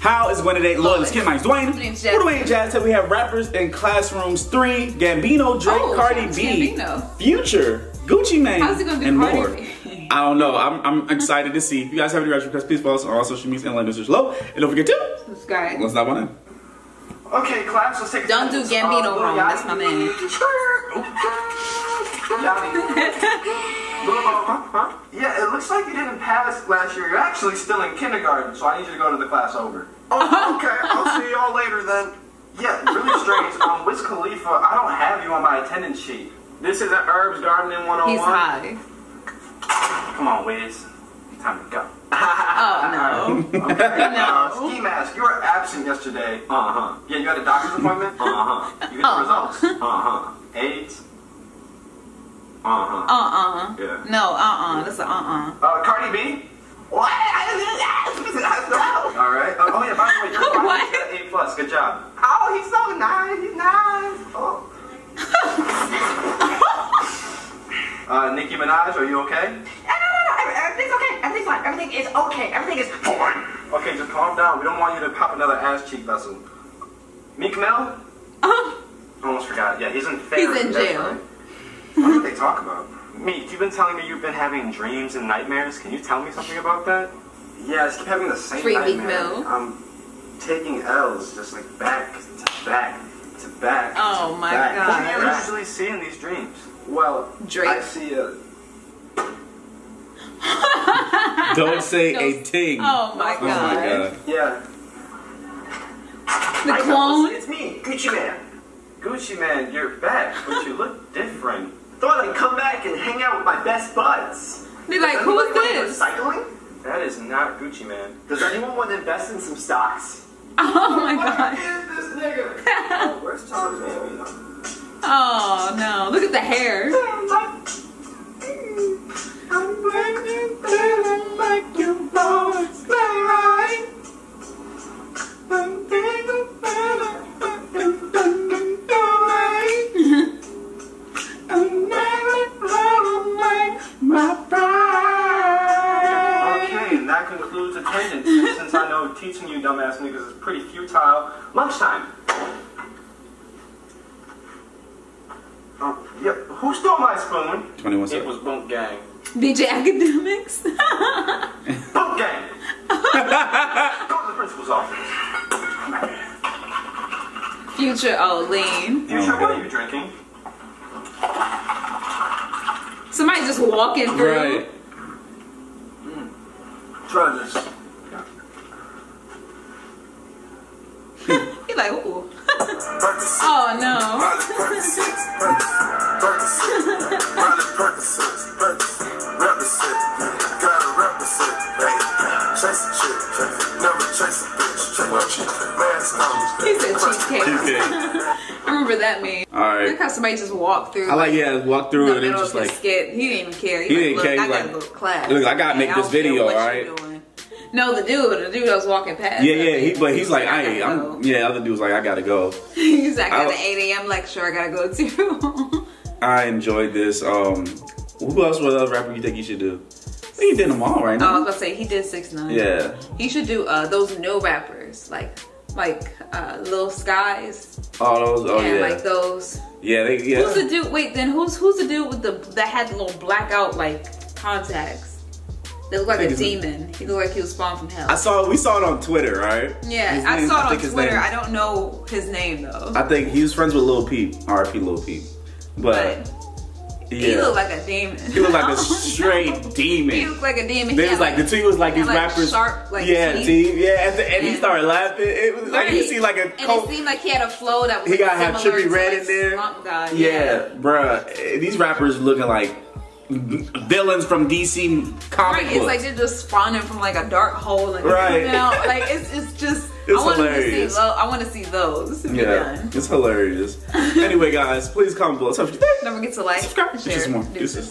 How is Gwen today? Loyalist Kid Mike's Dwayne. name's Who Dwayne Jazz said we have rappers in Classrooms 3, Gambino, Drake, Cardi B, Gambino. Future, Gucci Mane, How's he gonna do and Cardi more. B? I don't know. I'm excited to see. If you guys have any rap requests, please follow us on all social media and like this below. And don't forget to subscribe. Let's not want to. Okay, class, let's take a Don't do Gambino wrong. That's my man. Yeah, it looks like you didn't pass last year. You're actually still in kindergarten, so I need you to go to the class over. Oh, okay. I'll see y'all later then. Yeah, really strange. Wiz Khalifa, I don't have you on my attendance sheet. This isn't Herb's Gardening 101. He's high. Come on, Wiz. Time to go. Oh, no. Okay. No. Ski Mask, you were absent yesterday. Uh-huh. Yeah, you had a doctor's appointment? Uh-huh. You get the results? Uh-huh. AIDS? Uh-huh. Yeah. Yeah. No, that's a Cardi B? What? All right. Oh, yeah, by the way, your What? got A+. Good job. Oh, he's so nice. He's nice. Oh. Nicki Minaj, are you okay? No. Everything's okay. Everything's fine. Everything is okay. Everything is fine. Okay, just calm down. We don't want you to pop another ass cheek vessel. Meek Mill? Almost forgot. Yeah, he's in He's in jail. Right. What did they talk about? Meek, you've been telling me you've been having dreams and nightmares. Can you tell me something about that? Yeah, I just keep having the same Free Meek nightmare. Mill. I'm taking L's just like back to back to back. Oh to my back. God. What do you usually see in these dreams? Well, Drake. I see a... Don't say a ting. Oh my Oh my God. Yeah. The clone? It's me, Gucci Man. Gucci Man, you're back, but you look different. Thought I'd come back and hang out with my best buds. They're like, who is this? Cycling? That is not Gucci Man. Does anyone want to invest in some stocks? Oh my God. What is this nigga? Oh, where's Tom Baby? Oh no. Look at the hair. Okay, and that concludes attendance. Since I know teaching you dumbass niggas is pretty futile, lunchtime. Yep. Who stole my spoon? 21 It seconds. was Bump Gang. DJ Academics. Bump Gang! Go to the principal's office. Future, lean. Future, what are you drinking? Somebody just walking through. Right. Try this. He like, ooh. Oh no. He said cheesecake. I remember that meme. Alright. Look how somebody just walked through. I like, yeah, walk through the it and middle just of his like, skit. He didn't even care. He didn't like, care. Look, He I gotta like, go to class. look, I gotta make don't this care video, what alright? you doing. No, the dude that was walking past. yeah, but he's like, I gotta go. the other dude's like, I gotta go. He's like, I got an 8 a.m. lecture I gotta go to. I enjoyed this. Who else? What other rapper you think you should do? He did them all right I now. was gonna say he did 6ix9ine. Yeah. He should do those new rappers like Lil Skies. All those. Oh and yeah. like those. Yeah. Who's the dude? Wait, then who's the dude with that had the little blackout like contacts? They look like a demon. He looked like he was spawned from hell. We saw it on Twitter, right? Yeah, His I name- saw it think on his Twitter. name- I don't know his name though. I think he was friends with Lil Peep. R.I.P. Lil Peep. But yeah. He looked like a demon. He looked like a straight demon. He looked like a demon. They was like the two was like he these had, rappers. Sharp, like, yeah, teeth. teeth. Yeah, and he started laughing. It was like you Right. see like a And it seemed like he had a flow that was He gotta have similar Trippie to, Redd like, in there. Slump God. Yeah, bruh. These rappers looking like villains from DC comic Right, books. it's like they're just spawning from like a dark hole. Like, Right. You know, like it's just. It's I want hilarious. I want to see those. If you're yeah, done. it's hilarious. Anyway, guys, please comment below. Don't forget to like, subscribe. and It's just share. more. Deuces.